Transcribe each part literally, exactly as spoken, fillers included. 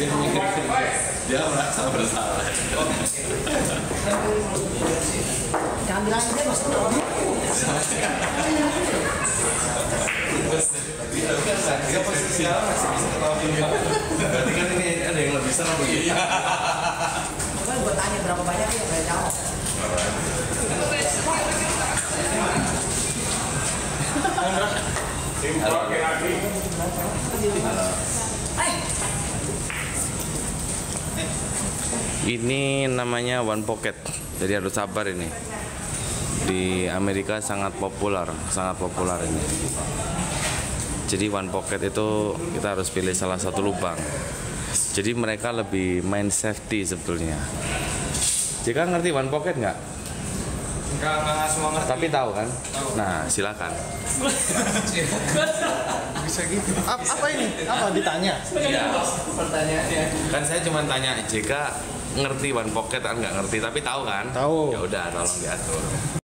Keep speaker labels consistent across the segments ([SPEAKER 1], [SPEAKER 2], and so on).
[SPEAKER 1] Dia merasa bersalah.
[SPEAKER 2] Jangan bilang dia masuk ke
[SPEAKER 1] dia posisi sekarang masih bisa ketawa juga. Berarti kan ini ada yang lebih serem begini.
[SPEAKER 2] Coba gue tanya berapa banyak yang saya jawab.
[SPEAKER 3] Ini namanya One Pocket, jadi harus sabar ini. Di Amerika sangat populer, sangat populer ini. Jadi One Pocket itu kita harus pilih salah satu lubang. Jadi mereka lebih main safety sebetulnya. Jika ngerti One Pocket nggak?
[SPEAKER 4] Enggak, enggak semua ngerti.
[SPEAKER 3] Tapi tahu kan? Nah, silakan.
[SPEAKER 4] Bisa gitu.
[SPEAKER 5] Apa, apa ini? Apa ditanya?
[SPEAKER 3] Iya.
[SPEAKER 4] Pertanyaannya.
[SPEAKER 3] Kan saya cuma tanya jika ngerti One Pocket kan nggak ngerti, tapi tahu kan?
[SPEAKER 5] Tahu.
[SPEAKER 3] Ya udah, tolong diatur.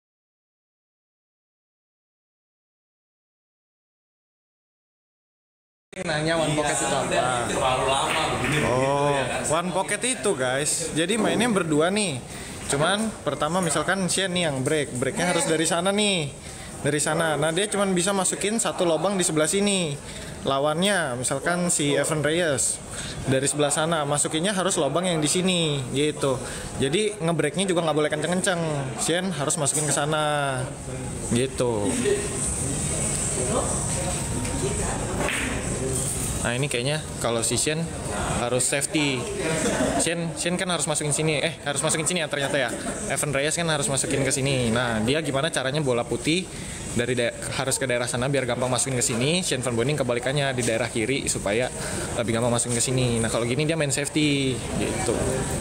[SPEAKER 5] Nanya One Pocket itu apa?
[SPEAKER 1] Terlalu lama begini.
[SPEAKER 5] Oh, One Pocket itu guys. Jadi mainnya berdua nih. Cuman pertama misalkan Shen nih yang break, breaknya harus dari sana nih, dari sana. Nah dia cuman bisa masukin satu lubang di sebelah sini. Lawannya misalkan si Evan Reyes dari sebelah sana, masukinnya harus lubang yang di sini, gitu. Jadi ngebreaknya juga nggak boleh kenceng-kenceng. Shen harus masukin ke sana, gitu. Nah ini kayaknya kalau si Shen harus safety. Shen, Shen kan harus masukin sini. Eh harus masukin sini ya ternyata ya. Evan Reyes kan harus masukin ke sini. Nah dia gimana caranya bola putih dari harus ke daerah sana biar gampang masukin ke sini. Shen Van Boning kebalikannya di daerah kiri supaya lebih gampang masukin ke sini. Nah kalau gini dia main safety gitu.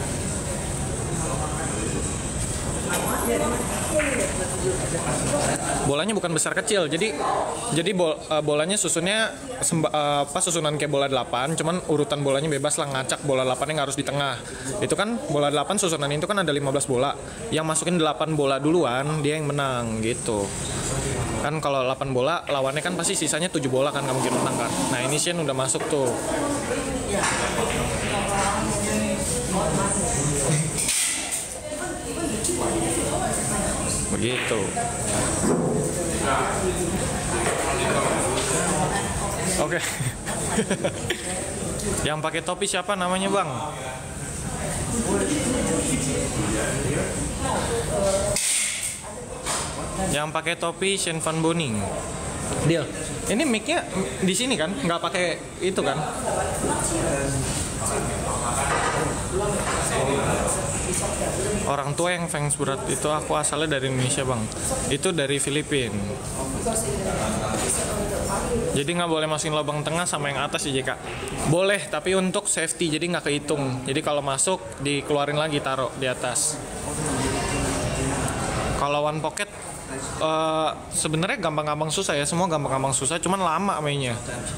[SPEAKER 5] Bolanya bukan besar kecil, jadi jadi bol, uh, bolanya susunnya semba, uh, apa susunan kayak bola delapan, cuman urutan bolanya bebas lah, ngacak bola delapan yang harus di tengah. Itu kan bola delapan susunan itu kan ada lima belas bola. Yang masukin delapan bola duluan dia yang menang gitu. Kan kalau delapan bola lawannya kan pasti sisanya tujuh bola kan, nggak mungkin menang kan. Nah, ini Shen udah masuk tuh. Begitu. Oke. Yang pakai topi siapa namanya, Bang? Yang pakai topi Shen Van Boning. Deal. Ini mic-nya di sini kan? Nggak pakai itu kan? Orang tua yang fans berat itu aku asalnya dari Indonesia, Bang. Itu dari Filipina. Jadi nggak boleh masukin lubang tengah sama yang atas ya, J K. Boleh, tapi untuk safety, jadi nggak kehitung. Jadi kalau masuk dikeluarin lagi, taruh di atas. Kalau One Pocket uh, sebenarnya gampang-gampang susah ya, semua gampang-gampang susah, cuman lama mainnya.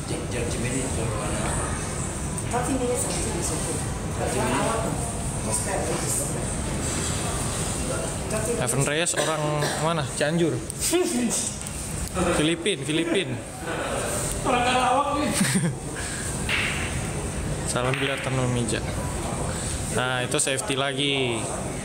[SPEAKER 5] Evan Reyes orang mana? Cianjur. Filipin, Filipin.
[SPEAKER 4] Orang Karawang nih.
[SPEAKER 5] Salam bila tanpa meja. Nah, itu safety lagi.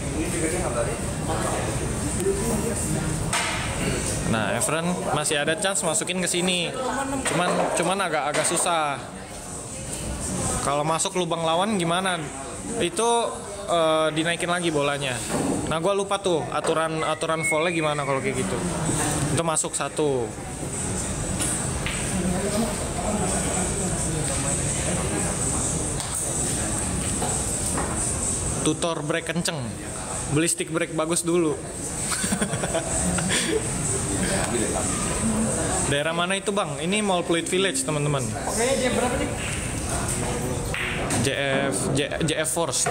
[SPEAKER 5] Nah, Evan masih ada chance masukin ke sini. Cuman cuman agak-agak susah. Kalau masuk lubang lawan gimana? Itu uh, dinaikin lagi bolanya. Nah, gue lupa tuh aturan aturan volley gimana kalau kayak gitu. Itu masuk satu. Tutor break kenceng. Beli stick break bagus dulu. Daerah mana itu, Bang? Ini Mall Pluit Village, teman-teman.
[SPEAKER 4] Oke, jam berapa nih?
[SPEAKER 5] J F J, JF Force.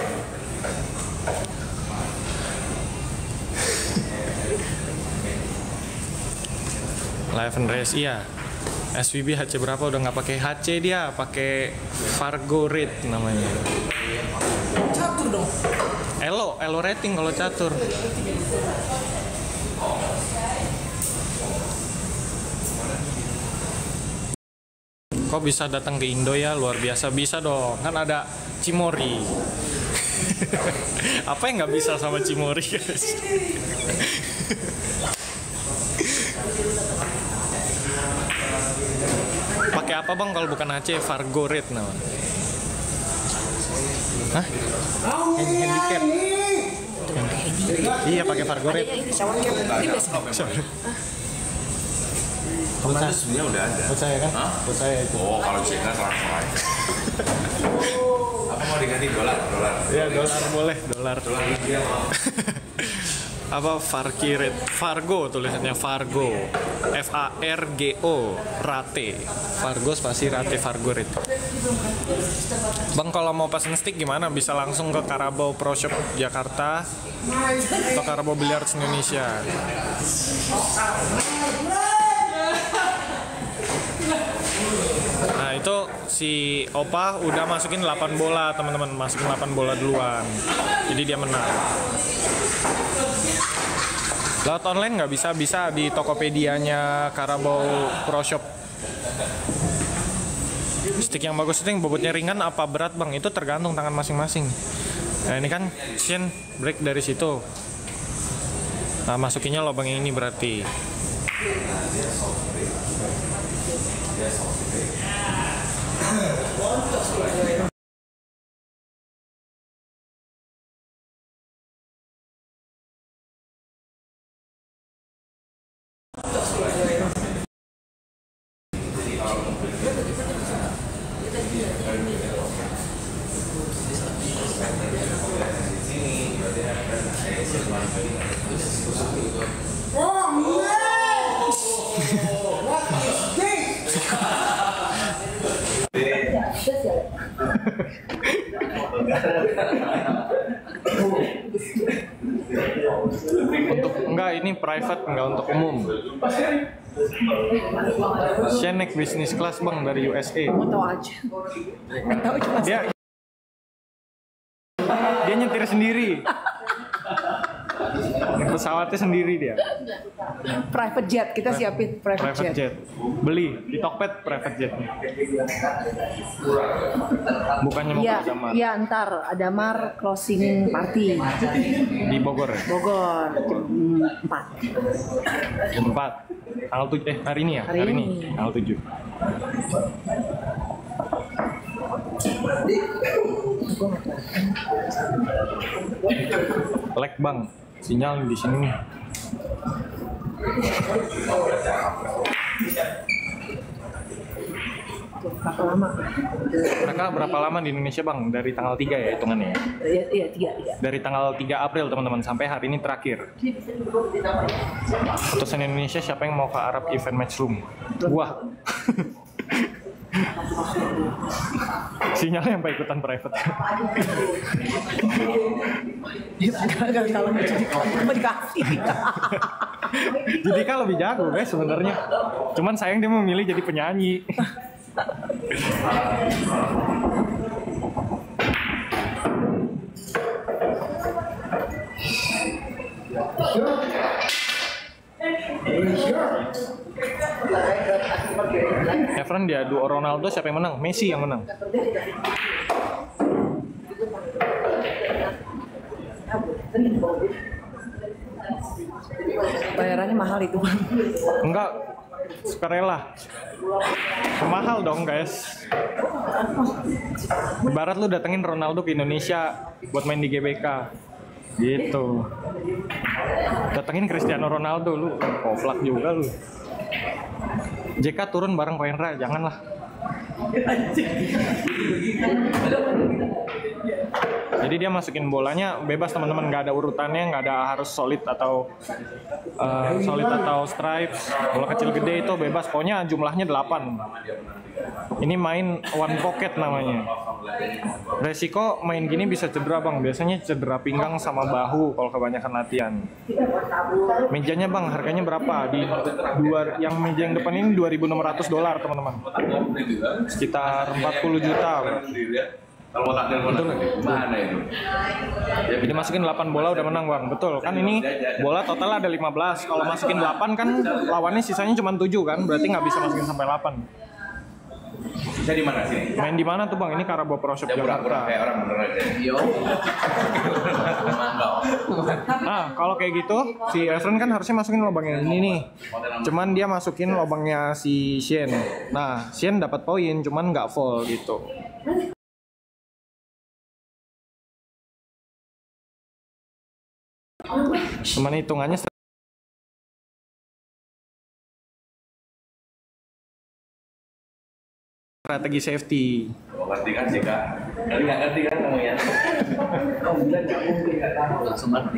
[SPEAKER 5] Live and Race, iya. S V B H C berapa udah nggak pakai H C dia, pakai Fargo Rate namanya.
[SPEAKER 2] Catur dong.
[SPEAKER 5] Elo, Elo rating kalau catur. Kok bisa datang ke Indo ya, luar biasa. Bisa dong, kan ada Cimory. Apa yang nggak bisa sama Cimory, guys? Pakai apa bang kalau bukan Aceh? Fargo Red nama. Hah? Hand handicap. Iya pakai Fargo Red.
[SPEAKER 2] Ini shower cap. Ini biasa.
[SPEAKER 1] Itu sebenarnya udah ada.
[SPEAKER 5] Buat saya kan?
[SPEAKER 1] Hah?
[SPEAKER 5] Buat saya itu.
[SPEAKER 1] Oh, kalau Jeka transfer aja. Apa mau diganti dolar? Dolar.
[SPEAKER 5] Iya dolar boleh, dolar.
[SPEAKER 1] Dolar India mau.
[SPEAKER 5] Apa Farki Red? Fargo tulisannya Fargo. F A R G O Rate. Fargo spasi Rate Fargo Red. Bang kalau mau pesen stick gimana? Bisa langsung ke Carabao Pro Shop Jakarta atau Carabao Billiards Indonesia. Nah itu si Opa udah masukin delapan bola teman-teman, masukin delapan bola duluan, jadi dia menang. Lewat online nggak bisa, bisa di Tokopedia-nya Carabao Pro Shop. Stick yang bagus itu yang bobotnya ringan apa berat bang? Itu tergantung tangan masing-masing. Nah ini kan shin break dari situ. Nah masukinnya lubang yang ini berarti. Untuk enggak ini private, enggak untuk umum. Shenek bisnis kelas bang dari U S A.
[SPEAKER 2] Mau tahu aja. Nggak tahu cuma
[SPEAKER 5] Dia dia nyetir sendiri. Pesawatnya sendiri dia.
[SPEAKER 2] private jet, kita siapin private,
[SPEAKER 5] Private
[SPEAKER 2] jet.
[SPEAKER 5] jet. Beli di Tokped private jet. Bukannya mau
[SPEAKER 2] Iya,
[SPEAKER 5] ke Damar.
[SPEAKER 2] iya ntar ada Mar closing party
[SPEAKER 5] Di Bogor ya?
[SPEAKER 2] Bogor jam empat.
[SPEAKER 5] Jam empat. Tanggal tujuh eh hari ini ya?
[SPEAKER 2] Hari ini.
[SPEAKER 5] Tanggal tujuh. Lag bang, sinyal di sini nih.
[SPEAKER 2] Berapa lama?
[SPEAKER 5] Mereka berapa lama di Indonesia bang? Dari tanggal tiga ya hitungannya ya?
[SPEAKER 2] Iya, iya tiga, tiga.
[SPEAKER 5] Dari tanggal tiga April teman-teman sampai hari ini terakhir. Utusan Indonesia siapa yang mau ke Arab Event Match Room? Wah. Sinyalnya sampai ikutan private.
[SPEAKER 2] Gagal kalau mau jadi mau dikasih.
[SPEAKER 5] Jadi kan lebih jago guys sebenarnya. Cuman sayang dia memilih jadi penyanyi. Efren diadu Ronaldo, siapa yang menang? Messi yang menang.
[SPEAKER 2] Bayarannya mahal itu bang.
[SPEAKER 5] Enggak, sukarela. Mahal dong guys. Ibarat lu datengin Ronaldo ke Indonesia buat main di G B K gitu. Datengin Cristiano Ronaldo, lu koplak juga lu. J K turun bareng Koenra, janganlah. Jadi dia masukin bolanya bebas teman-teman, nggak ada urutannya, nggak ada harus solid atau uh, solid atau stripes. Bola kecil gede itu bebas, pokoknya jumlahnya delapan. Ini main one pocket namanya. Resiko main gini bisa cedera bang, biasanya cedera pinggang sama bahu kalau kebanyakan latihan. Mejanya bang, harganya berapa? Di dua, yang meja yang depan ini dua ribu enam ratus dolar teman-teman. Sekitar empat puluh juta.
[SPEAKER 1] Kalau tak ada mana itu?
[SPEAKER 5] Jadi masukin delapan bola udah menang bang, betul kan? Ini bola total ada lima belas. Kalau masukin delapan kan lawannya sisanya cuma tujuh kan, berarti nggak bisa masukin sampai delapan.
[SPEAKER 1] Bisa di mana sini?
[SPEAKER 5] Main di mana tuh Bang? Ini Karabo Pro Shop
[SPEAKER 1] Ya pura-pura
[SPEAKER 5] Jakarta.
[SPEAKER 1] kayak orang bener aja.
[SPEAKER 2] Yo.
[SPEAKER 5] Nah, kalau kayak gitu, si Efren kan harusnya masukin lubangnya ini nih. Cuman dia masukin lubangnya si Shen. Nah, Shen dapat poin, cuman nggak full gitu. Cuman hitungannya strategi safety.
[SPEAKER 1] Oh, ngerti kan sih kak? Kali nggak ngerti kan kamu ya?
[SPEAKER 2] Langsung ngerti.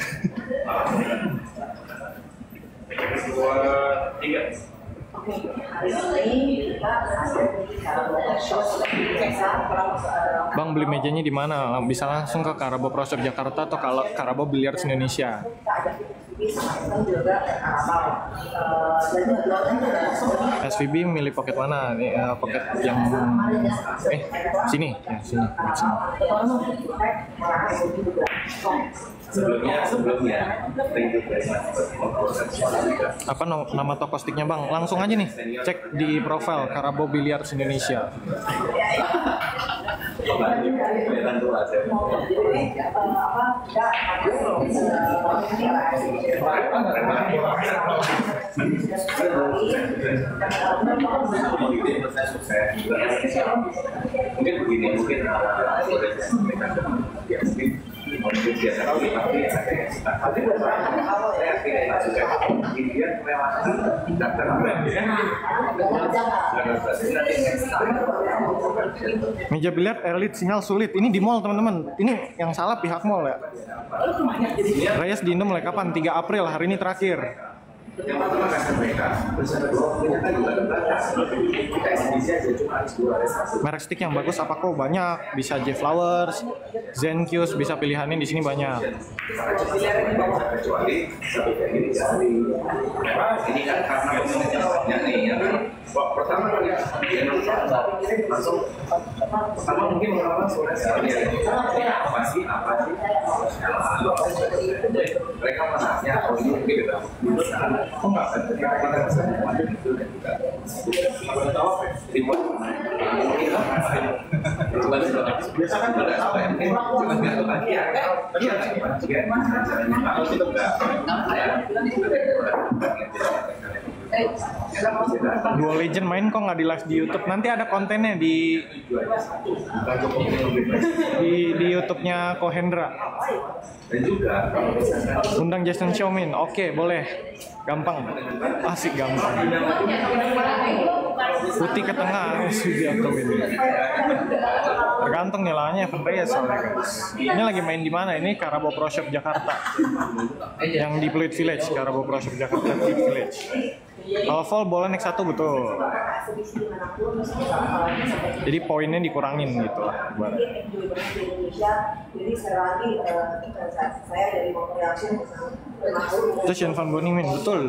[SPEAKER 1] Dua, tiga.
[SPEAKER 6] Oke, hari ini kita hasil Karabo Shop Jakarta.
[SPEAKER 5] Bang beli mejanya di mana? Bisa langsung ke Karabo Pro Shop Jakarta atau kalau Karabo Billiards Indonesia.
[SPEAKER 6] Kita ada V V B sama Efren juga Karabo. Dan dua-duanya udah langsung.
[SPEAKER 5] S V B milih pocket mana? Nih, uh, pocket yang eh sini, ya sini. sini.
[SPEAKER 1] Sebelumnya, sebelumnya, thank you very much.
[SPEAKER 5] Apa no, nama toko sticknya Bang? Langsung aja nih, cek di profile Karabo Billiards Indonesia.
[SPEAKER 1] Kelihatan tuh hasilnya. Mungkin begini, mungkin mungkin biasa kali tapi tapi
[SPEAKER 5] Meja biliar Elite sinyal sulit. Ini di mall teman-teman. Ini yang salah pihak mall ya. Reyes di Indo mulai kapan? tiga April, hari ini terakhir.
[SPEAKER 1] yang pertama kasih mereka terus ada dua ternyata juga terbatas kita eksibisi aja cuma harus dua resasi.
[SPEAKER 5] Merek stick yang bagus apa kok? Banyak. Bisa J Flowers, Zenkius, bisa pilihannya di sini banyak.
[SPEAKER 1] Kecuali satu kayak gini jadi ini kan karena komunitasnya nih ya kan. Pertama kali dia langsung pertama mungkin orang-orang sudah sekali apa sih apa sih mereka masaknya oh ini gitu oh nggak kan ketika kita bisa membantu itu dan juga apa tahu dibuat biasa kan udah apa ya cuma nggak kebagian iya nggak kebagian kalau itu nggak
[SPEAKER 5] Duo Legend main kok nggak di live di YouTube? Nanti ada kontennya di di di YouTube-nya Kohendra.
[SPEAKER 1] dan juga
[SPEAKER 5] Undang Jason Xiaomin. Oke, boleh. Gampang. Asik gampang. Putih ke tengah sudah ini. Tergantung nyalanya Evan Reyes soalnya guys. Ini lagi main di mana? Ini Karabo Pro Shop Jakarta. Yang di Pluit Village, Karabo Pro Shop Jakarta Pluit Village. Kalau full boleh naik satu betul. Jadi poinnya dikurangin gitu lah.
[SPEAKER 6] Jadi sekali lagi saya dari Motor Reaction
[SPEAKER 5] Itu Shen Van Boningen betul.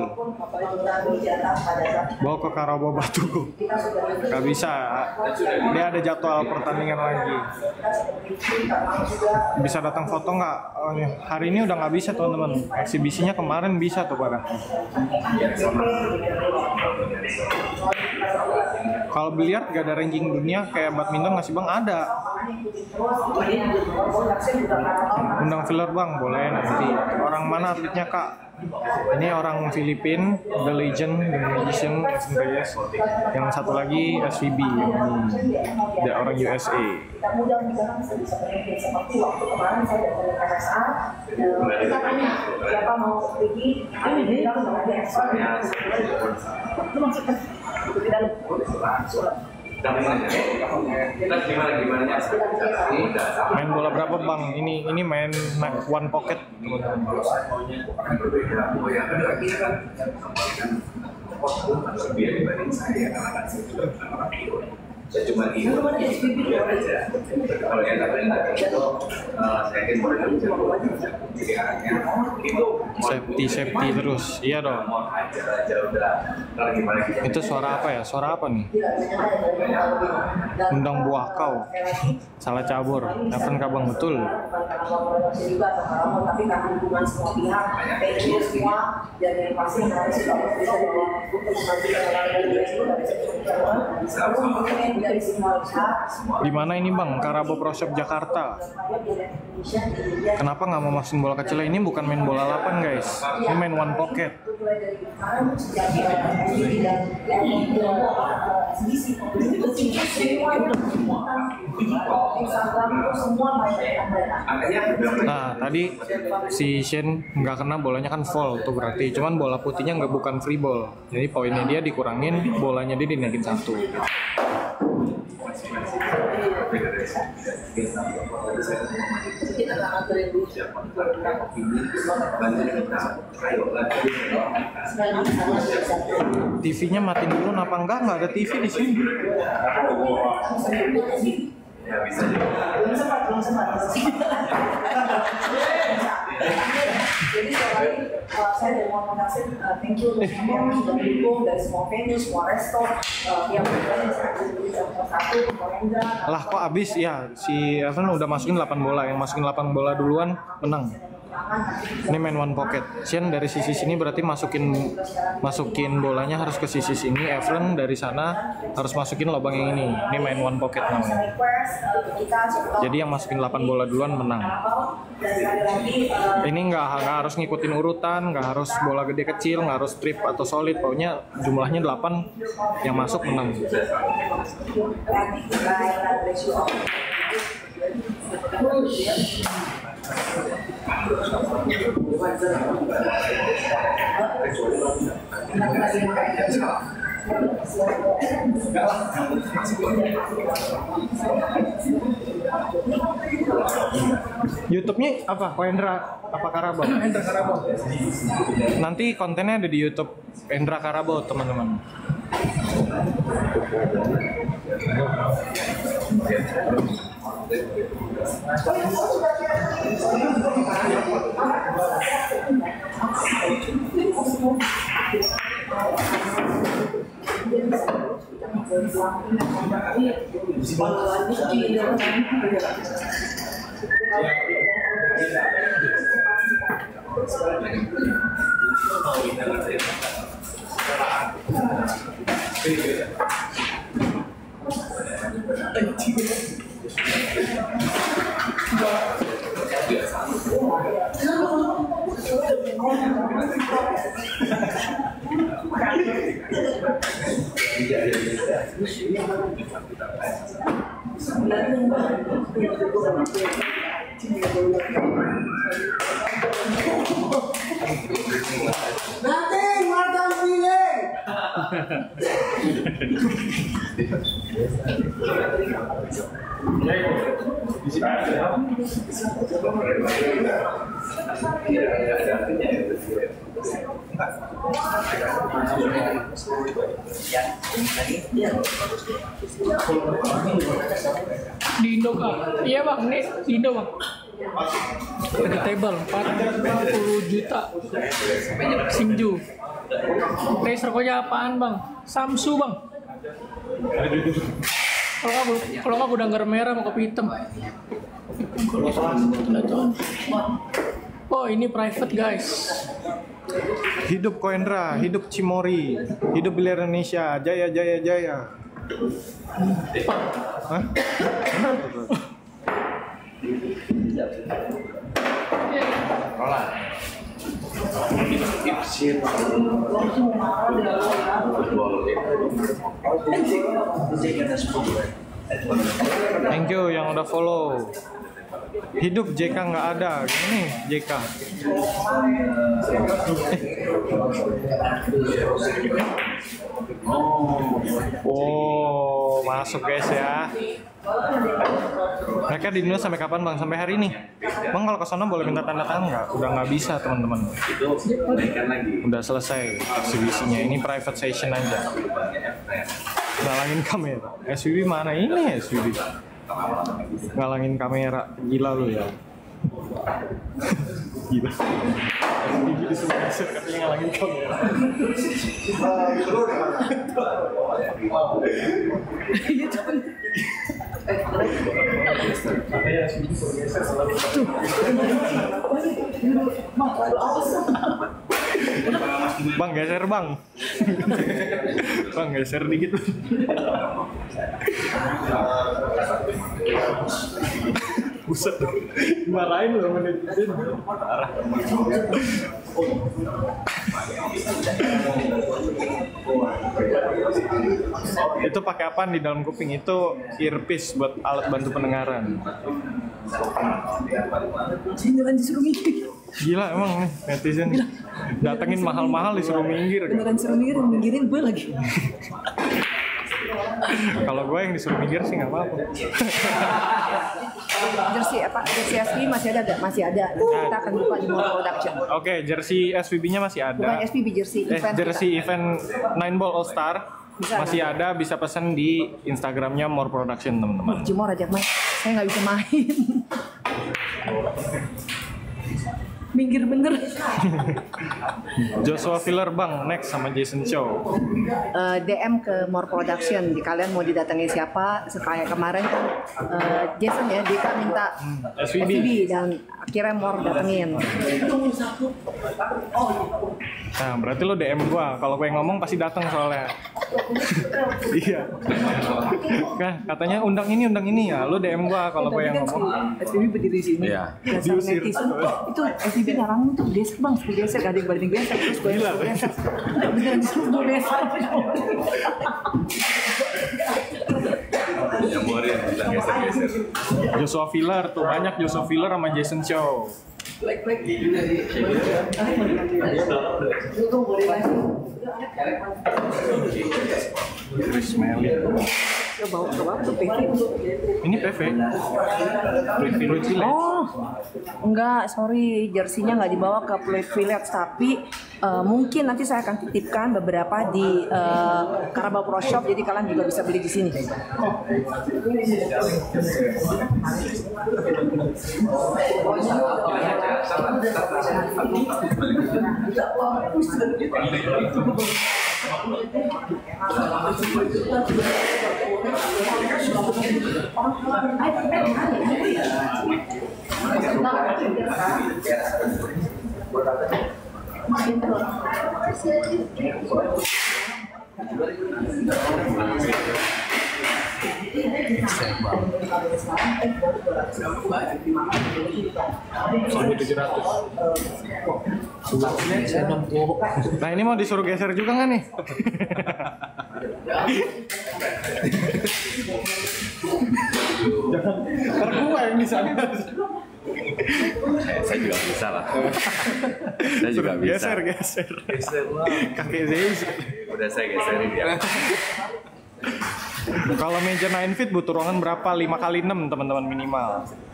[SPEAKER 5] Bawa ke Karabo Batu. Gak bisa. Dia ada jadwal pertandingan lagi. Bisa datang foto nggak? Oh, hari ini udah nggak bisa teman-teman. Eksibisinya kemarin bisa tuh pada. Kalau biliar gak ada ranking dunia kayak badminton nggak sih bang? Ada. Undang filler bang, boleh nanti. Orang mana atletnya kak? Ini orang Filipin, The Legend, The Magician, Evan Reyes. Yang satu lagi S V B, yang ini orang U S A.
[SPEAKER 6] Mudah-mudahan bisa berhasil seperti waktu kemarin saya dari K S A. Kita tanya siapa mau pergi, ini bilang nggak ada ekspor. Itu maksudnya di dalam.
[SPEAKER 5] Main bola berapa bang? Ini ini main one pocket.
[SPEAKER 1] Saya cuma ini aja. Kalau yang lain itu saya yakin boleh jadi arahnya itu
[SPEAKER 5] Safety safety terus, iya dong. Itu suara apa ya? Suara apa nih? Undang buah kau. Salah cabur. Evan kabang betul.
[SPEAKER 6] Tapi karena hubungan semua pihak, itu semua dan yang pasti harus bisa bisa bahwa untuk memastikan orang dari itu dari dari semua usaha.
[SPEAKER 5] Di mana ini bang? Karabo Pro Shop Jakarta. Kenapa nggak mau masukin bola kecil? Ini bukan main bola lapan guys, ini main one pocket.
[SPEAKER 6] Mulai dari kemarin sejak S D dan eksibisi Instagram itu semua banyak.
[SPEAKER 5] Nah tadi si Shen nggak kena, bolanya kan foul tuh berarti, cuman bola putihnya nggak, bukan free ball, jadi poinnya dia dikurangin, bolanya dia dinaikin satu. T V-nya matiin dulu, napa enggak? Nggak ada T V di sini.
[SPEAKER 6] Belum sempat, belum sempat. Jadi sekali uh, saya dari mau mengasih uh, thank you untuk semua yang sudah mendukung dari semua venue, semua resto, uh, yang berada di satu, Koendra.
[SPEAKER 5] Lah kok abis ya, si Evan udah masukin delapan bola, yang masukin delapan bola duluan menang. Ini main one pocket. Shen dari sisi sini berarti masukin masukin bolanya harus ke sisi sini. Evan dari sana harus masukin lubang yang ini. Ini main one pocket namanya. Jadi yang masukin delapan bola duluan menang. Ini nggak nggak harus ngikutin urutan, nggak harus bola gede kecil, nggak harus strip atau solid. Pokoknya jumlahnya delapan yang masuk menang. YouTube-nya apa? Koendra apa Karabo?
[SPEAKER 4] Endra Karabo.
[SPEAKER 5] Nanti kontennya ada di YouTube Endra Karabo, teman-teman.
[SPEAKER 7] Nothing, warga pilih.
[SPEAKER 4] Di Indo kak? Iya bang, nih di Indo bang. Ada table empat puluh juta Singju. Race rokoknya apaan bang? Samsu bang. Kalau aku kalau aku udah nggak merah mau kopi hitam. Oh ini private guys.
[SPEAKER 5] Hidup Koendra, hidup Cimori, hidup Biliar Indonesia, jaya jaya jaya. Hah? Thank you yang udah follow. Hidup J K nggak ada, gini J K. Oh, masuk guys ya. Mereka di Indonesia sampai kapan bang? Sampai hari ini. Bang kalau ke sana boleh minta tanda tangan nggak? Udah nggak bisa teman-teman. Udah selesai eksibisinya. Ini private session aja. Ngalangin kamera. S U V mana ini S U V? Ngalangin kamera. Gila lu ya. Gila. Tinggi di sebelah set katanya ngalangin kamera. Bang geser bang. Bang geser dikit. Buset, marahin loh netizen. Parah. Itu pakai apaan di dalam kuping? Itu earpiece buat alat bantu pendengaran.
[SPEAKER 7] Beneran disuruh minggir.
[SPEAKER 5] Gila emang nih netizen. Datengin mahal-mahal disuruh minggir.
[SPEAKER 7] Beneran disuruh minggir, minggirin gue lagi.
[SPEAKER 5] Kalau gue yang disuruh minggir sih nggak apa-apa.
[SPEAKER 7] Jersey apa? Jersey S V masih ada nggak? Masih ada. Kita akan buka di More Production.
[SPEAKER 5] Oke, jersey S V B-nya masih ada.
[SPEAKER 7] Bukan S V B, jersey
[SPEAKER 5] Eh,
[SPEAKER 7] event.
[SPEAKER 5] jersey
[SPEAKER 7] kita.
[SPEAKER 5] event nine Ball All Star
[SPEAKER 7] Bisa
[SPEAKER 5] masih ada, bisa pesan di Instagramnya More Production teman-teman.
[SPEAKER 7] Jumor ajak main. Saya nggak bisa main. Minggir bener.
[SPEAKER 5] Joshua Filler bang, next sama Jason Chow.
[SPEAKER 7] Uh, D M ke More Production. Di kalian mau didatengin siapa? Kayak kemarin kan uh, Jason ya, dia kan minta
[SPEAKER 5] S V B.
[SPEAKER 7] S V B dan akhirnya More datengin.
[SPEAKER 5] Nah, berarti lo D M gua. Kalau gue yang ngomong pasti datang soalnya. Iya. Nah, katanya undang ini, undang ini ya. Lo D M gua kalau gue yang ngomong.
[SPEAKER 7] S V B berdiri di sini.
[SPEAKER 3] Iya.
[SPEAKER 7] Dasar
[SPEAKER 5] Diusir.
[SPEAKER 7] netizen. Itu S V B ngarang tuh geser bang, suruh geser, gak ada yang balik geser, terus gue yang suruh geser. Beneran disuruh gue geser.
[SPEAKER 1] Yang boleh bilang geser-geser.
[SPEAKER 5] Joshua Filler tuh banyak Joshua Filler sama Jason Chow. Chris Melly.
[SPEAKER 7] Ke bawah ke bawah tuh P V.
[SPEAKER 5] Ini P V. Fluid Village.
[SPEAKER 7] Oh, enggak, sorry, jersinya nggak dibawa ke Fluid Village, tapi uh, mungkin nanti saya akan titipkan beberapa di uh, Carabao Pro Shop, jadi kalian juga bisa beli di sini.
[SPEAKER 5] seribu tujuh ratus. Nah ini mau disuruh geser juga nggak nih? Jangan, ntar gua yang bisa.
[SPEAKER 3] Saya juga bisa lah. Saya juga bisa.
[SPEAKER 5] Geser, geser.
[SPEAKER 1] Geser lah.
[SPEAKER 5] Kakek Zeus.
[SPEAKER 1] Udah saya geserin ya.
[SPEAKER 5] Kalau meja nine feet butuh ruangan berapa? lima kali enam teman-teman minimal.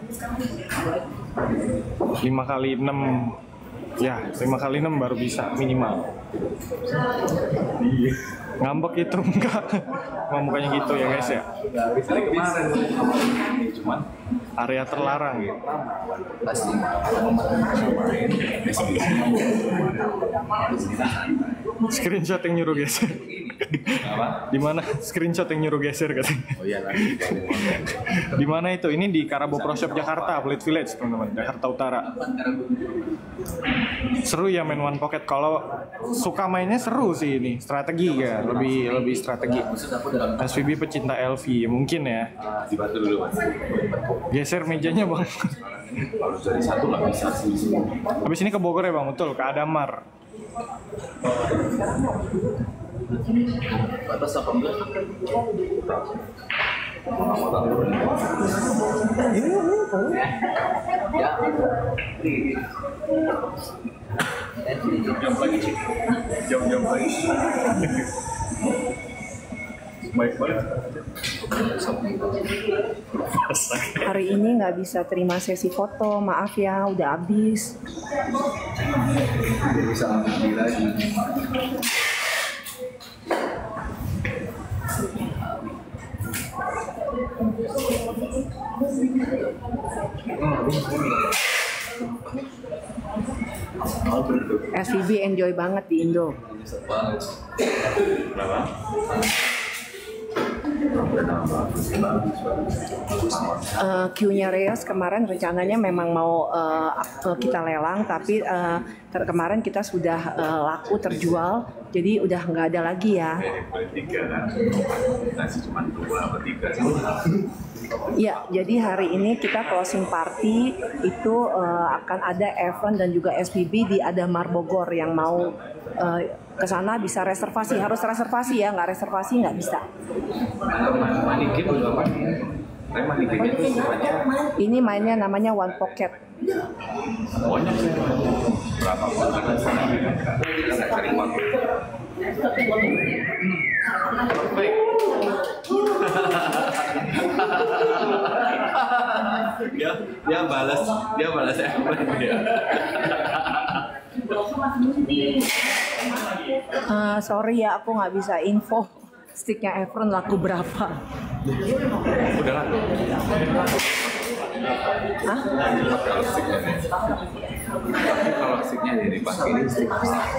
[SPEAKER 5] lima kali enam. Ya, lima kali enam baru bisa minimal. Ngambek itu enggak. Mau mukanya gitu ya guys ya.
[SPEAKER 1] Hari kemarin cuman
[SPEAKER 5] Area terlarang.
[SPEAKER 1] pasti
[SPEAKER 5] Screenshot yang nyuruh geser.
[SPEAKER 1] apa?
[SPEAKER 5] Di mana screenshot yang nyuruh geser katanya?
[SPEAKER 1] Oh iya nanti.
[SPEAKER 5] Di mana itu? Ini di Carabao Pro Shop Jakarta, Fluid Village teman-teman, Jakarta Utara. Seru ya main One Pocket. Kalau suka mainnya seru sih ini, strategi ya, lebih lebih strategi. S V B pecinta L V mungkin ya.
[SPEAKER 1] Dibantu dulu mas.
[SPEAKER 5] Geser mejanya bang.
[SPEAKER 1] Harus dari satu nggak bisa sih.
[SPEAKER 5] Habis ini ke Bogor ya bang, betul, ke Adamar.
[SPEAKER 1] Batas apa enggak? Ya. Jam lagi sih. Jam-jam lagi. Baik banget.
[SPEAKER 7] Hari ini nggak bisa terima sesi foto, maaf ya, udah habis.
[SPEAKER 1] Bisa ambil lagi.
[SPEAKER 7] S V B enjoy banget di Indo.
[SPEAKER 1] Berapa?
[SPEAKER 7] Uh, Q-nya Reyes kemarin rencananya memang mau uh, kita lelang, tapi uh, ter- kemarin kita sudah uh, laku terjual, jadi udah nggak ada lagi ya. Ya, jadi hari ini kita closing party itu uh, akan ada Evron dan juga S P B di Adamar Bogor. Yang mau uh, ke sana bisa reservasi, harus reservasi ya, nggak reservasi nggak bisa. Ini mainnya namanya One Pocket.
[SPEAKER 3] dia dia balas dia balas dia.
[SPEAKER 7] Uh, sorry ya, aku nggak bisa info sticknya Evron laku berapa.
[SPEAKER 3] Udah lah.
[SPEAKER 7] Hah?
[SPEAKER 3] Kalau sticknya nih. Tapi kalau sticknya dari pakai ini stick.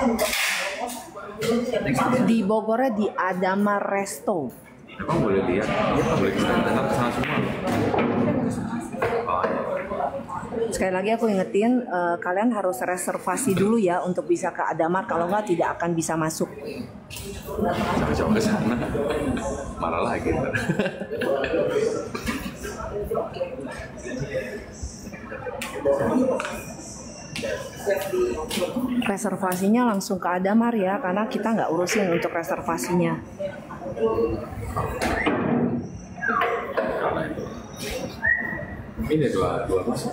[SPEAKER 7] Di Bogornya di Adamar Resto.
[SPEAKER 3] Emang boleh lihat? Ya, boleh kita datang ke sana semua loh. Oh, ya.
[SPEAKER 7] Sekali lagi aku ingetin, uh, kalian harus reservasi dulu ya untuk bisa ke Adamar, kalau nggak tidak akan bisa masuk.
[SPEAKER 3] Coba ke sana, marah lagi.
[SPEAKER 7] Reservasinya langsung ke Adamar ya, karena kita nggak urusin untuk reservasinya.
[SPEAKER 3] Ini dua dua masuk.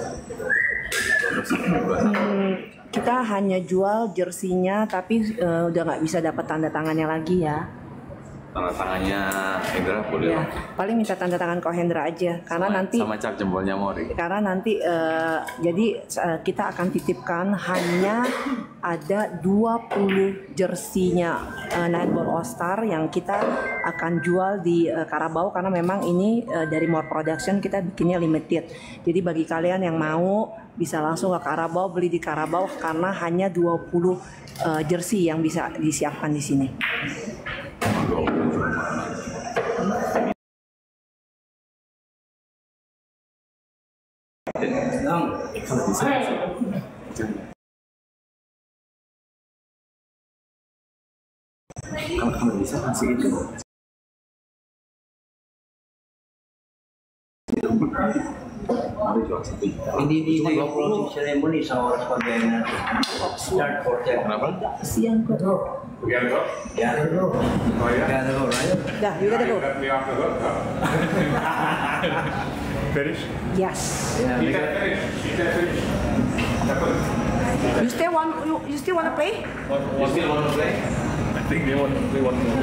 [SPEAKER 7] Hmm, kita hanya jual jersinya, tapi uh, udah nggak bisa dapat tanda tangannya lagi ya.
[SPEAKER 3] Tanda tangannya Hendra boleh.
[SPEAKER 7] Ya, paling minta tanda tangan Ko Hendra aja, karena
[SPEAKER 3] sama,
[SPEAKER 7] nanti
[SPEAKER 3] sama cap jempolnya Mori.
[SPEAKER 7] karena nanti uh, jadi uh, kita akan titipkan hanya ada dua puluh jersinya uh, Nightball All Star yang kita akan jual di uh, Carabao, karena memang ini uh, dari More Production kita bikinnya limited. Jadi bagi kalian yang mau bisa langsung ke Carabao, beli di Carabao, karena hanya dua puluh uh, jersey yang bisa disiapkan di sini.
[SPEAKER 3] Kalau kamu bisa kasih itu.
[SPEAKER 2] Ini di dua puluh ceremony sama sebagai start for them.
[SPEAKER 3] Kenapa?
[SPEAKER 7] Siang kok.
[SPEAKER 2] Ya. Ya.
[SPEAKER 7] Dah, you gotta go.
[SPEAKER 5] Finish?
[SPEAKER 7] Yes. You still want you, you still want to play?
[SPEAKER 3] You still want to play?
[SPEAKER 5] I think they want they want more.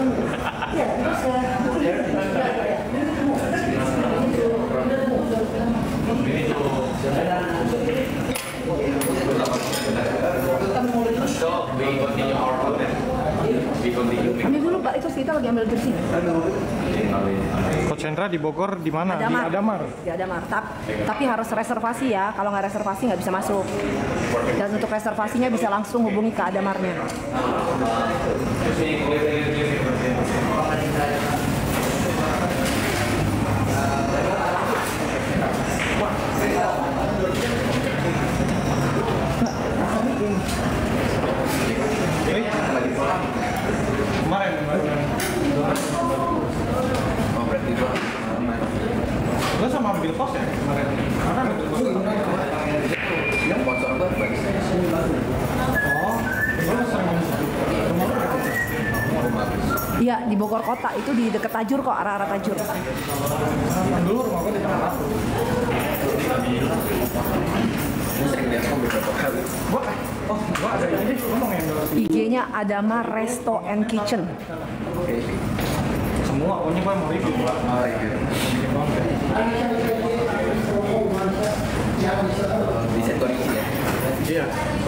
[SPEAKER 3] So we continue our program. We continue.
[SPEAKER 7] Ambil dulu Pak, itu kita lagi ambil jersey.
[SPEAKER 5] Coach Hendra di Bogor di mana?
[SPEAKER 7] Adamar.
[SPEAKER 5] Di Adamar.
[SPEAKER 7] Di Adamar. Tap- tapi harus reservasi ya. Kalau nggak reservasi nggak bisa masuk. Dan untuk reservasinya bisa langsung hubungi ke Adamarnya.
[SPEAKER 5] Kemarin, kemarin.
[SPEAKER 3] Oh berarti itu.
[SPEAKER 5] Lo sama ambil pos ya kemarin? Mana ambil pos?
[SPEAKER 3] Yang sponsor gue bagus.
[SPEAKER 5] Oh, lo sering rumah lo dekat situ?
[SPEAKER 7] Iya, di Bogor Kota, itu di dekat Tajur kok, arah-arah Tajur.
[SPEAKER 5] Dulu rumah gue di Tanah Ratu.
[SPEAKER 3] Sering lihat kamu beberapa kali.
[SPEAKER 5] Gua, oh, gua ada ini, ngomong yang dulu.
[SPEAKER 7] I G-nya Adamar Resto and Kitchen.
[SPEAKER 5] Semua, pokoknya gue mau review.
[SPEAKER 3] Oh iya. Bisa kondisi ya.
[SPEAKER 5] Iya.